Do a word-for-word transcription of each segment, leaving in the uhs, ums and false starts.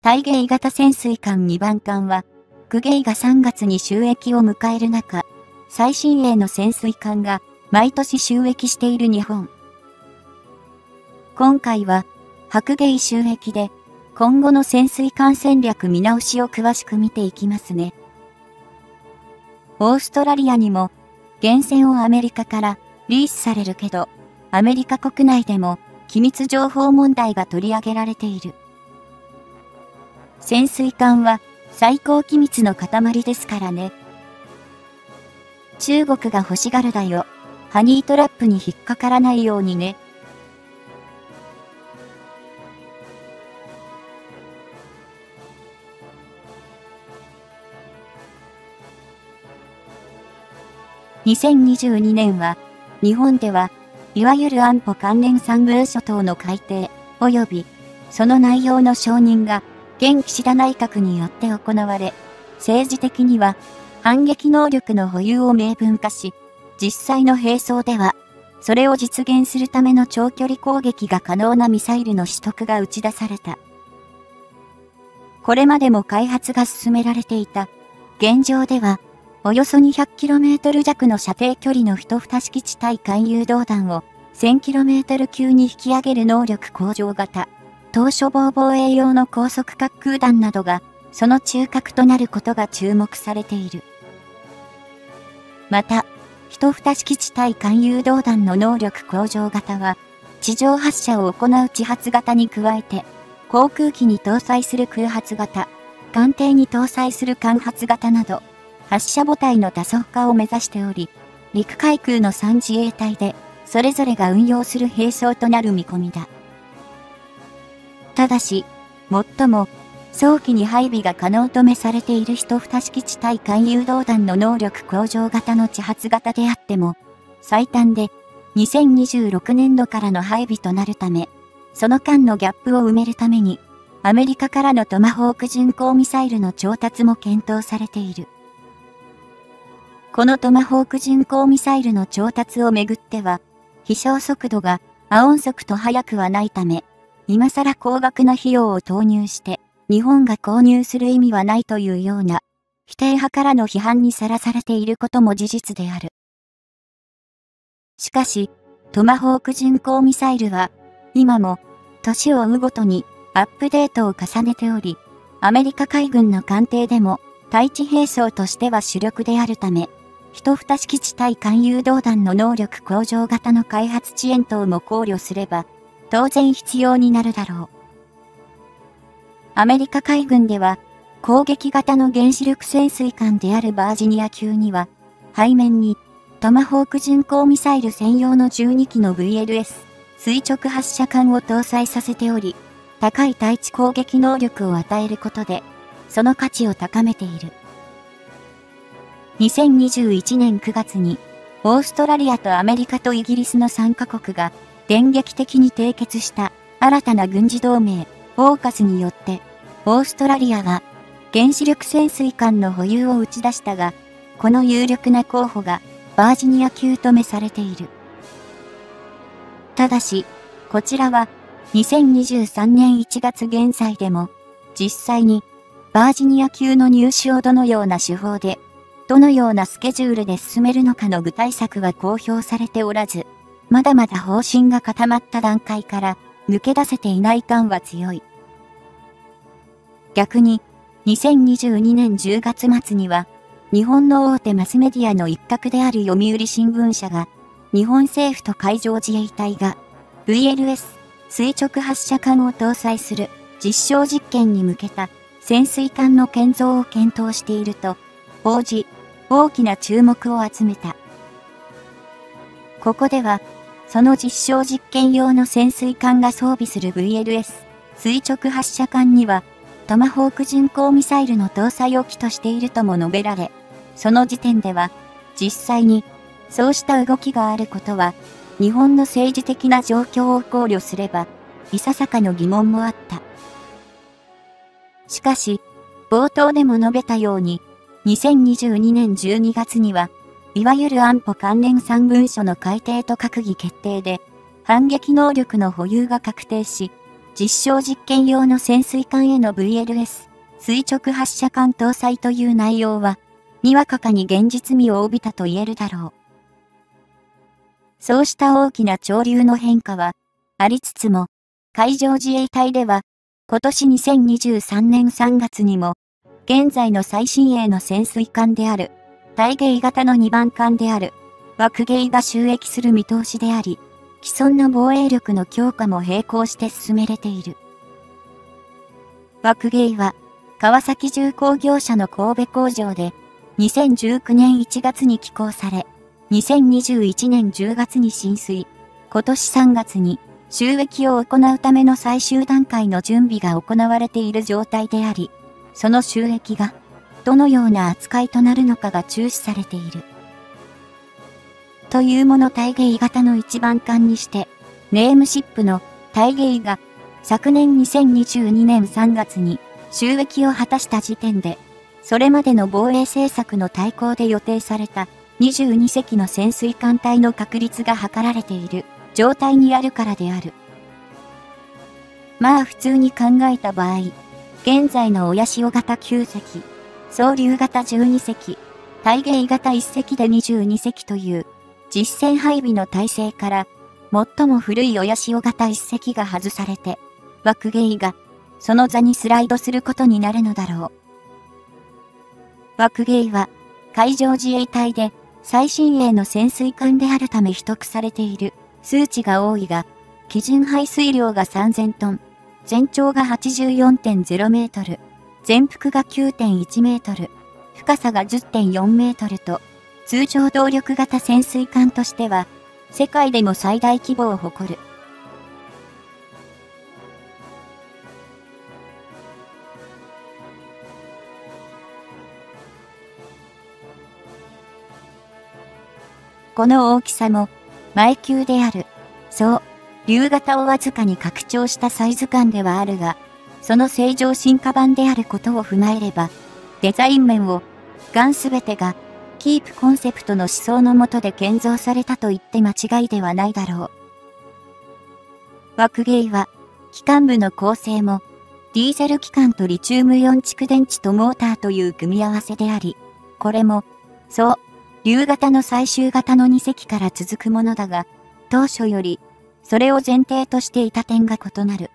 対迎型潜水艦にばん艦は、クゲイがさんがつに就役を迎える中、最新鋭の潜水艦が毎年就役している日本。今回は、白鯨就役で、今後の潜水艦戦略見直しを詳しく見ていきますね。オーストラリアにも、源泉をアメリカからリースされるけど、アメリカ国内でも機密情報問題が取り上げられている。潜水艦は最高機密の塊ですからね。中国が欲しがるだよ。ハニートラップに引っかからないようにね。にせんにじゅうにねんは、日本では、いわゆる安保関連三文書等の改定、及び、その内容の承認が、現岸田内閣によって行われ、政治的には、反撃能力の保有を明文化し、実際の兵装では、それを実現するための長距離攻撃が可能なミサイルの取得が打ち出された。これまでも開発が進められていた。現状では、およそ にひゃくキロメートル 弱の射程距離の一蓋式地対艦誘導弾を せんキロメートル 級に引き上げる能力向上型、島しょ防防衛用の高速滑空弾などが、その中核となることが注目されている。また、一蓋式地対艦誘導弾の能力向上型は、地上発射を行う地発型に加えて、航空機に搭載する空発型、艦艇に搭載する艦発型など、発射母体の多層化を目指しており、陸海空のさん自衛隊で、それぞれが運用する兵装となる見込みだ。ただし、最も、早期に配備が可能とめされている一蓋式地対艦誘導弾の能力向上型の地発型であっても、最短で、にせんにじゅうろくねんどからの配備となるため、その間のギャップを埋めるために、アメリカからのトマホーク巡航ミサイルの調達も検討されている。このトマホーク巡航ミサイルの調達をめぐっては、飛翔速度が亜音速と速くはないため、今更高額な費用を投入して、日本が購入する意味はないというような、否定派からの批判にさらされていることも事実である。しかし、トマホーク巡航ミサイルは、今も、年を追うごとにアップデートを重ねており、アメリカ海軍の艦艇でも、対地兵装としては主力であるため、一蓋式地対艦誘導弾の能力向上型の開発遅延等も考慮すれば、当然必要になるだろう。アメリカ海軍では、攻撃型の原子力潜水艦であるバージニア級には、背面にトマホーク巡航ミサイル専用のじゅうにきの ブイエルエス 垂直発射管を搭載させており、高い対地攻撃能力を与えることで、その価値を高めている。にせんにじゅういちねんくがつに、オーストラリアとアメリカとイギリスのさんかこくが電撃的に締結した新たな軍事同盟、オーカスによって、オーストラリアは原子力潜水艦の保有を打ち出したが、この有力な候補がバージニア級とめされている。ただし、こちらはにせんにじゅうさんねんいちがつ現在でも、実際にバージニア級の入手をどのような手法で、どのようなスケジュールで進めるのかの具体策は公表されておらず、まだまだ方針が固まった段階から抜け出せていない感は強い。逆に、にせんにじゅうにねんじゅうがつまつには、日本の大手マスメディアの一角である読売新聞社が、日本政府と海上自衛隊が ブイエルエス 垂直発射管を搭載する実証実験に向けた潜水艦の建造を検討していると報じ、大きな注目を集めた。ここでは、その実証実験用の潜水艦が装備する ブイエルエス 垂直発射管には、トマホーク巡航ミサイルの搭載を機としているとも述べられ、その時点では、実際に、そうした動きがあることは、日本の政治的な状況を考慮すれば、いささかの疑問もあった。しかし、冒頭でも述べたように、にせんにじゅうにねんじゅうにがつには、いわゆる安保関連三文書の改定と閣議決定で、反撃能力の保有が確定し、 実証実験用の潜水艦への ブイエルエス、垂直発射艦搭載という内容は、にわかかに現実味を帯びたと言えるだろう。そうした大きな潮流の変化は、ありつつも、海上自衛隊では、今年にせんにじゅうさんねんさんがつにも、現在の最新鋭の潜水艦である、大鯨型のにばん艦である、枠鯨が就役する見通しであり、既存の防衛力の強化も並行して進めれている。枠鯨は、川崎重工業者の神戸工場で、にせんじゅうきゅうねんいちがつに起工され、にせんにじゅういちねんじゅうがつに進水、今年さんがつに就役を行うための最終段階の準備が行われている状態であり、その就役がどのような扱いとなるのかが注視されている。というもの大鯨型の一番艦にして、ネームシップの大鯨が昨年にせんにじゅうにねんさんがつに就役を果たした時点で、それまでの防衛政策の対抗で予定されたにじゅうにせきの潜水艦隊の確立が図られている状態にあるからである。まあ普通に考えた場合、現在の親潮型きゅうせき、双竜型じゅうにせき、大鯨型いっせきでにじゅうにせきという実戦配備の体制から最も古い親潮型いっせきが外されて、枠鯨がその座にスライドすることになるのだろう。枠鯨は海上自衛隊で最新鋭の潜水艦であるため取得されている数値が多いが、基準排水量がさんぜんトン、全長が はちじゅうよんてんゼロメートル、全幅が きゅうてんいちメートル、深さが じゅってんよんメートルと、通常動力型潜水艦としては、世界でも最大規模を誇る。この大きさも、前級である。そう、竜型をわずかに拡張したサイズ感ではあるが、その正常進化版であることを踏まえれば、デザイン面を、艦すべてが、キープコンセプトの思想の下で建造されたと言って間違いではないだろう。枠鯨は、機関部の構成も、ディーゼル機関とリチウムイオン蓄電池とモーターという組み合わせであり、これも、そう、竜型の最終型のにせきから続くものだが、当初より、それを前提としていた点が異なる。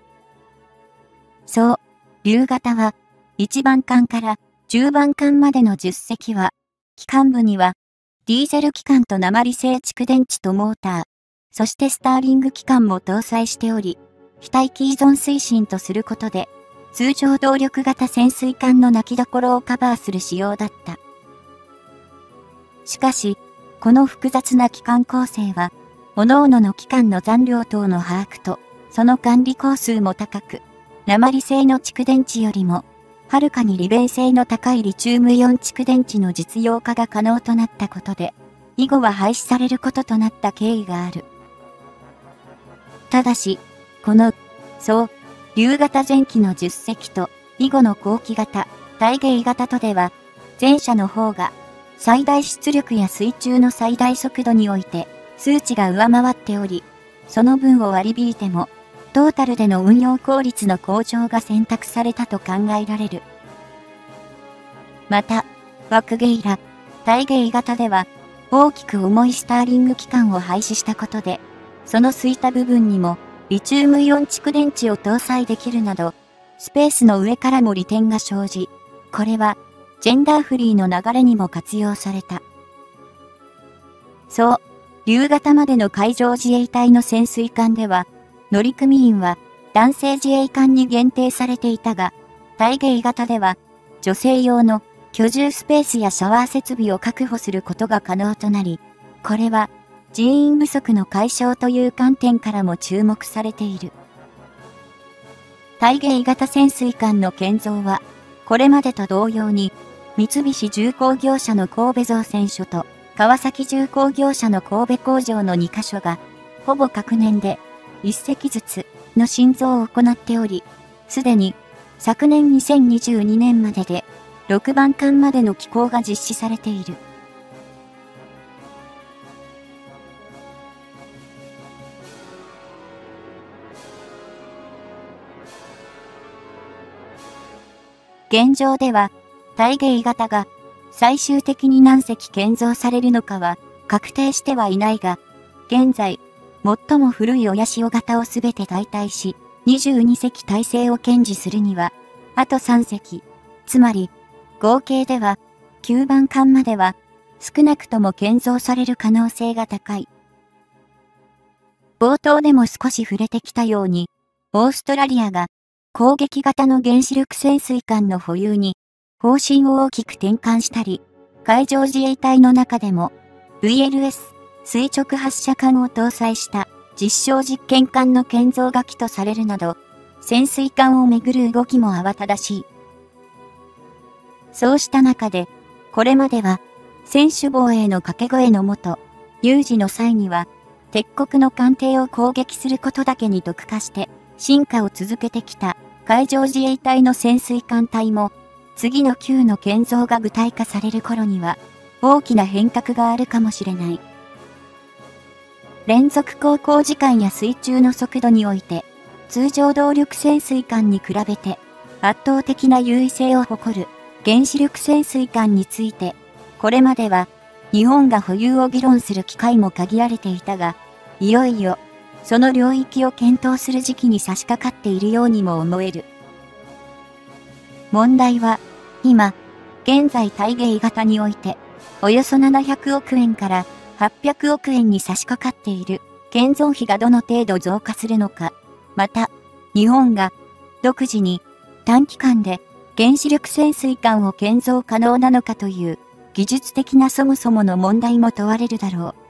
そう、竜型は、いちばん艦からじゅうばん艦までのじゅっせきは、機関部には、ディーゼル機関と鉛製蓄電池とモーター、そしてスターリング機関も搭載しており、非待機依存推進とすることで、通常動力型潜水艦の泣きどころをカバーする仕様だった。しかし、この複雑な機関構成は、各々の機関の残量等の把握と、その管理工数も高く、鉛製の蓄電池よりも、はるかに利便性の高いリチウムイオン蓄電池の実用化が可能となったことで、以後は廃止されることとなった経緯がある。ただし、この、そう、竜型前期のじゅっせきと、以後の後期型、大鯨型とでは、前者の方が、最大出力や水中の最大速度において、数値が上回っており、その分を割り引いても、トータルでの運用効率の向上が選択されたと考えられる。また、枠鯨ら、大鯨型では、大きく重いスターリング機関を廃止したことで、その空いた部分にも、リチウムイオン蓄電池を搭載できるなど、スペースの上からも利点が生じ、これは、ジェンダーフリーの流れにも活用された。そう、竜型までの海上自衛隊の潜水艦では、乗組員は男性自衛官に限定されていたが、大鯨型では、女性用の居住スペースやシャワー設備を確保することが可能となり、これは人員不足の解消という観点からも注目されている。大鯨型潜水艦の建造は、これまでと同様に、三菱重工業者の神戸造船所と川崎重工業者の神戸工場のにかしょが、ほぼ各年でいっせきずつの新造を行っており、すでに昨年にせんにじゅうにねんまででろくばん艦までの起工が実施されている。 現状では、大芸型が最終的に何隻建造されるのかは確定してはいないが、現在、最も古い親潮型をすべて代替し、にじゅうに隻体制を堅持するには、あとさん隻、つまり、合計では、きゅうばん艦までは、少なくとも建造される可能性が高い。冒頭でも少し触れてきたように、オーストラリアが、攻撃型の原子力潜水艦の保有に、方針を大きく転換したり、海上自衛隊の中でも、ブイエルエス、垂直発射艦を搭載した実証実験艦の建造が起とされるなど、潜水艦をめぐる動きも慌ただしい。そうした中で、これまでは、専守防衛の掛け声のもと、有事の際には、敵国の艦艇を攻撃することだけに特化して、進化を続けてきた海上自衛隊の潜水艦隊も、次の級の建造が具体化される頃には、大きな変革があるかもしれない。連続航行時間や水中の速度において、通常動力潜水艦に比べて、圧倒的な優位性を誇る原子力潜水艦について、これまでは、日本が保有を議論する機会も限られていたが、いよいよ、その領域を検討する時期に差し掛かっているようにも思える。問題は、今、現在大芸型において、およそななひゃくおくえんからはっぴゃくおくえんに差し掛かっている建造費がどの程度増加するのか、また、日本が独自に短期間で原子力潜水艦を建造可能なのかという技術的なそもそもの問題も問われるだろう。